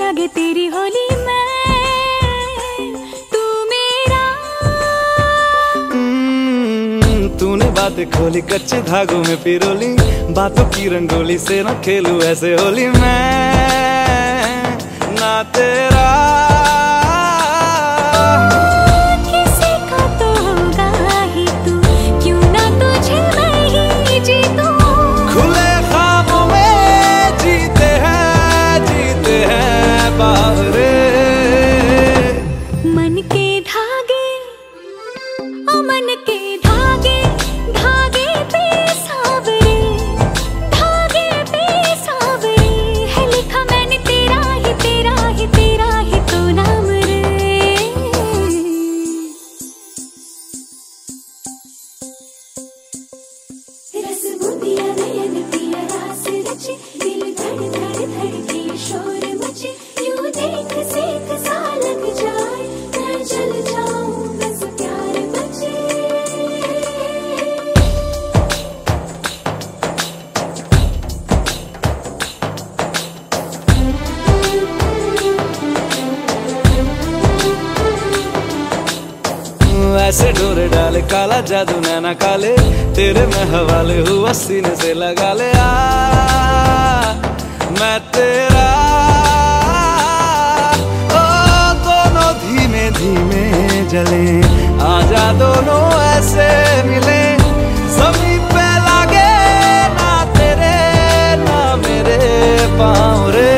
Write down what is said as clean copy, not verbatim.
लागे तेरी होली में तू मेरा। तूने बातें खोली कच्चे धागों में पिरोली, बातों की रंगोली से न खेलूं ऐसे होली मैं ना तेरा। किसी का तो होगा ही तू, क्यों ना तुझे मैं ही जीतूं। खुले ख्वाबों में जीते हैं बावरे। मन के धागे ओ मन के धागे, धागे पे सावरे, धागे पे सावरे है लिखा मैंने तेरा ही तेरा ही तेरा ही तो नाम रे। रस बूंदिया नयन पिया रास रचे, दिल धड़ धड़ धड़के शोर मचे, यूं देख सेक सा लग जाए मैं चल जाऊं बस प्यार बचे। ऐसे डोरे डाले काला जादू नैना काले, तेरे में हवाले हुआ सीने से लगा ले आ मैं तेरा। ओ दोनों धीमे धीमे जले, आजा दोनों ऐसे मिले, जमीन पे लागे ना तेरे ना मेरे पाँव रे।